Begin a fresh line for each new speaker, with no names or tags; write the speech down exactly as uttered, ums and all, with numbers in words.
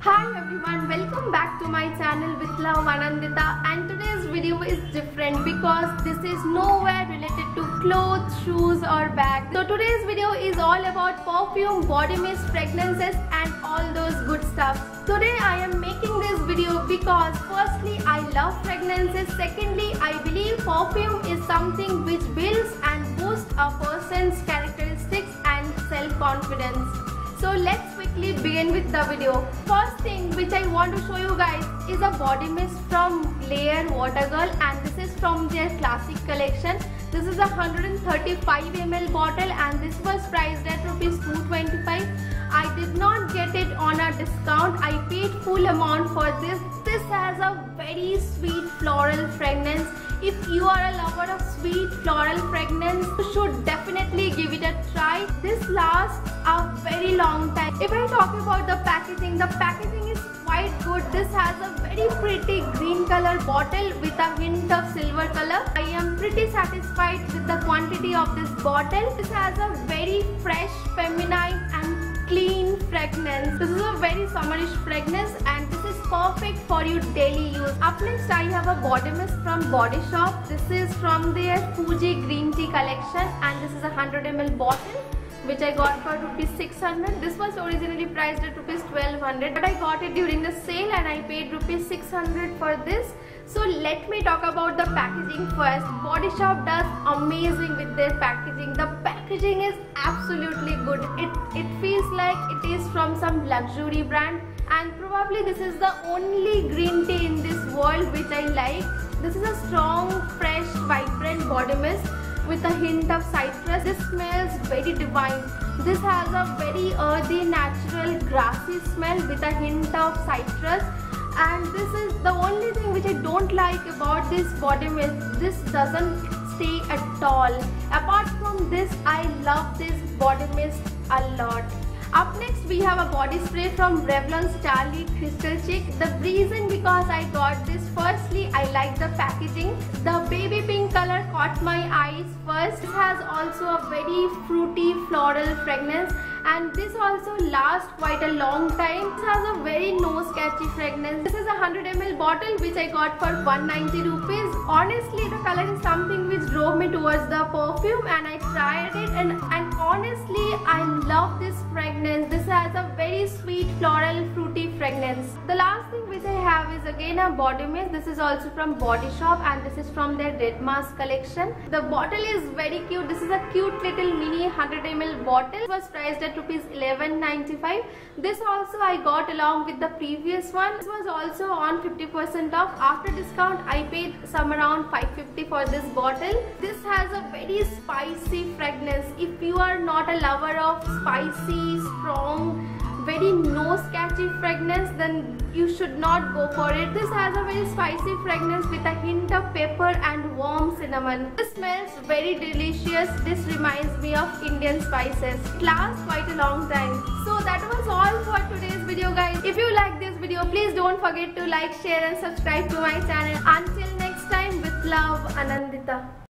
Hi everyone, welcome back to my channel with love Anandita, and today's video is different because this is nowhere related to clothes, shoes or bags. So today's video is all about perfume, body mist, fragrances and all those good stuff. Today I am making this video because firstly I love fragrances, secondly I believe perfume is something which builds and boosts a person's characteristics and self-confidence. So let's quickly begin with the video. First thing which I want to show you guys is a body mist from Layer Water Girl, and this is from their classic collection. This is a one hundred thirty-five milliliter bottle and this was priced at rupees two twenty-five. I did not get it on a discount. I paid full amount for this. This has a very sweet floral fragrance. If you are a lover of sweet floral fragrance, you should definitely give it a try. This lasts a very long time. If I talk about the packaging, the packaging is quite good. This has a very pretty green color bottle with a hint of silver color. I am pretty satisfied with the quantity of this bottle. This has a very fresh, feminine and clean fragrance. This is a very summerish fragrance and this is perfect for your daily use. Up next I have a body mist from Body Shop. This is from their Fuji Green Tea collection and this is a one hundred milliliter bottle which I got for rupees six hundred. This was originally priced at rupees twelve hundred, but I got it during the sale and I paid rupees six hundred for this. So let me talk about the packaging first. Body Shop does amazing with their packaging. The packaging is absolutely good. It, it feels like it is from some luxury brand, and probably this is the only green tea in this world which I like. This is a strong, fresh, vibrant body mist with a hint of citrus. This smells very divine. This has a very earthy, natural, grassy smell with a hint of citrus. And this is the only thing which I don't like about this body mist. This doesn't stay at all. Apart from this, I love this body mist a lot. Up next we have a body spray from Revlon Starry Crystal Chic. The reason because I got this, firstly I like the packaging. The baby pink color caught my eyes first. This has also a very fruity floral fragrance and this also lasts quite a long time. This has a very nose catchy fragrance. This is a one hundred milliliter bottle which I got for one hundred ninety rupees. Honestly the color is something which drove me towards the perfume and I tried it and, and honestly I love this fragrance. This has a very sweet floral fruity fragrance. The last thing which I have is again a body mist. This is also from Body Shop and this is from their Red Mask collection. The bottle is very cute. This is a cute little mini one hundred milliliter bottle. It was priced at rupees eleven ninety-five. This also I got along with the previous one. This was also on fifty percent off. After discount I paid some around five fifty for this bottle. This has a very spicy fragrance. If you are not a lover of spicy, strong, very nose catchy fragrance, then you should not go for it. This has a very spicy fragrance with a hint of pepper and warm cinnamon. This smells very delicious. This reminds me of Indian spices. It lasts quite a long time. So that was all for today's video guys. If you like this video, please don't forget to like, share and subscribe to my channel. Until next time, with love, Anandita.